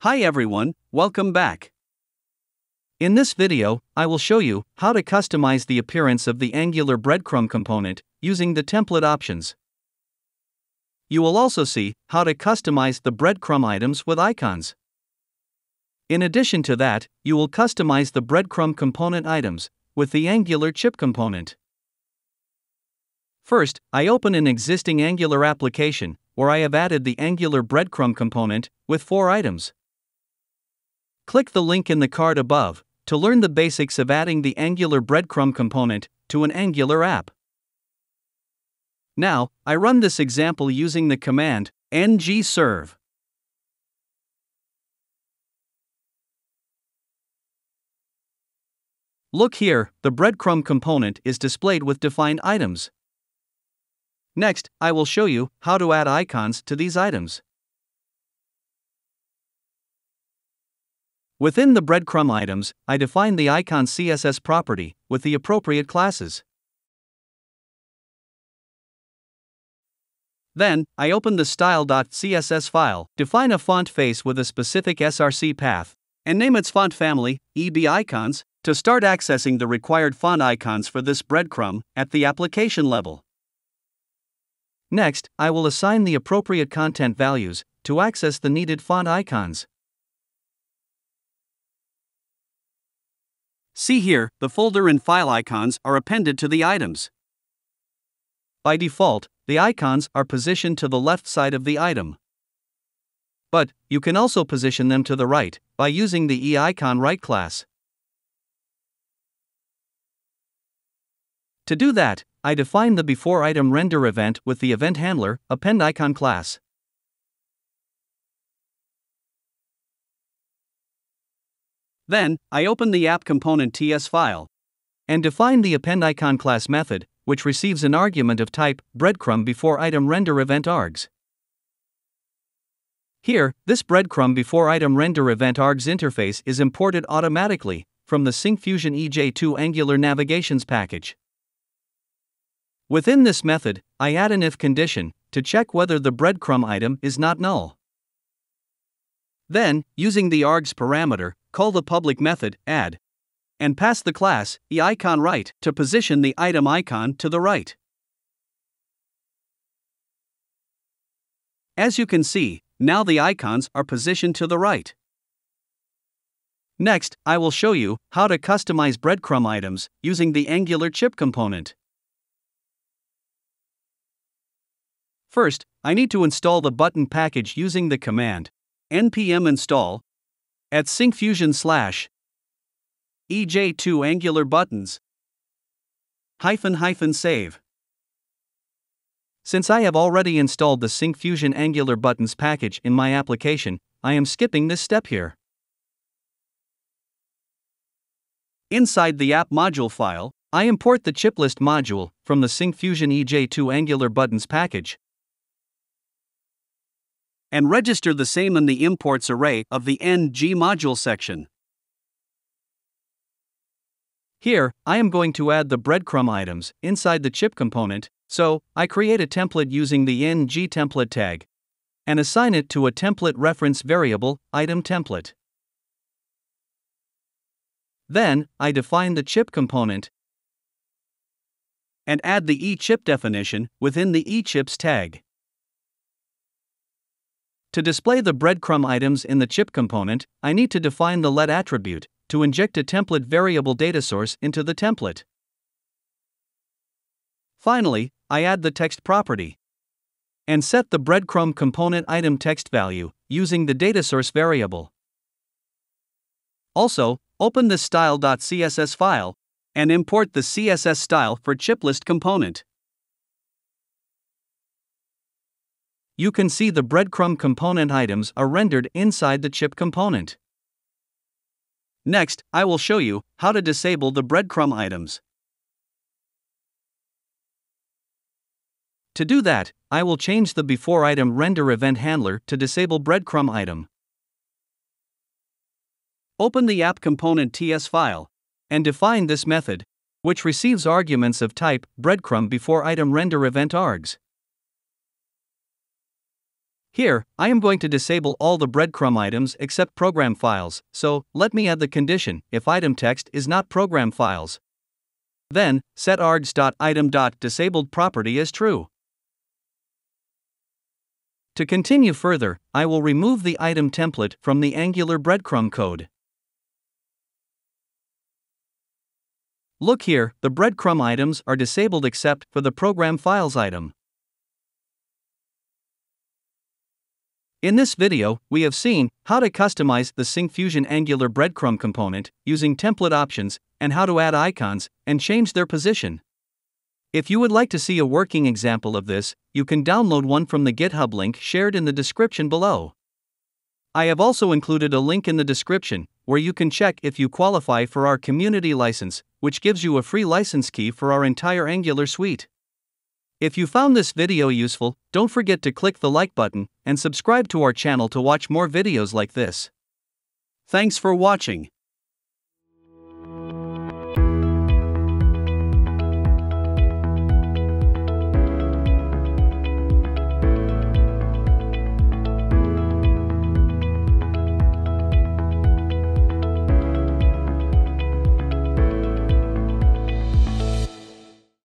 Hi everyone, welcome back. In this video, I will show you how to customize the appearance of the Angular breadcrumb component using the template options. You will also see how to customize the breadcrumb items with icons. In addition to that, you will customize the breadcrumb component items with the Angular chip component. First, I open an existing Angular application where I have added the Angular breadcrumb component with 4 items. Click the link in the card above to learn the basics of adding the Angular breadcrumb component to an Angular app. Now, I run this example using the command ngserve. Look here, the breadcrumb component is displayed with defined items. Next, I will show you how to add icons to these items. Within the breadcrumb items, I define the icon CSS property with the appropriate classes. Then, I open the style.css file, define a font face with a specific src path, and name its font family, EB-icons, to start accessing the required font icons for this breadcrumb at the application level. Next, I will assign the appropriate content values to access the needed font icons. See here, the folder and file icons are appended to the items. By default, the icons are positioned to the left side of the item. But, you can also position them to the right by using the eIconWrite class. To do that, I define the beforeItem render event with the event handler appendIcon class. Then, I open the app component TS file and define the appendIcon class method, which receives an argument of type breadcrumb beforeItem render event args. Here, this breadcrumb beforeItem render event args interface is imported automatically from the Syncfusion EJ2 Angular Navigations package. Within this method, I add an if condition to check whether the breadcrumb item is not null. Then, using the args parameter, call the public method add and pass the class eIconWrite to position the item icon to the right. As you can see, now the icons are positioned to the right. Next, I will show you how to customize breadcrumb items using the Angular chip component. First, I need to install the button package using the command npm install at syncfusion /ej2 angular buttons --save. Since I have already installed the Syncfusion Angular Buttons package in my application, I am skipping this step here. Inside the app module file, I import the chiplist module from the Syncfusion EJ2 Angular Buttons package and register the same in the imports array of the ng module section. Here, I am going to add the breadcrumb items inside the chip component, so I create a template using the ng template tag and assign it to a template reference variable, item template. Then, I define the chip component and add the eChip definition within the eChips tag. To display the breadcrumb items in the chip component, I need to define the let attribute to inject a template variable data source into the template. Finally, I add the text property and set the breadcrumb component item text value using the data source variable. Also, open the style.css file and import the CSS style for chiplist component. You can see the breadcrumb component items are rendered inside the chip component. Next, I will show you how to disable the breadcrumb items. To do that, I will change the beforeItem render event handler to disable breadcrumb item. Open the app component TS file and define this method, which receives arguments of type breadcrumb beforeItem render event args. Here, I am going to disable all the breadcrumb items except program files, so let me add the condition if item text is not program files. Then, set args.item.disabled property as true. To continue further, I will remove the item template from the Angular breadcrumb code. Look here, the breadcrumb items are disabled except for the program files item. In this video, we have seen how to customize the Syncfusion Angular breadcrumb component using template options and how to add icons and change their position. If you would like to see a working example of this, you can download one from the GitHub link shared in the description below. I have also included a link in the description where you can check if you qualify for our community license, which gives you a free license key for our entire Angular suite. If you found this video useful, don't forget to click the like button and subscribe to our channel to watch more videos like this. Thanks for watching.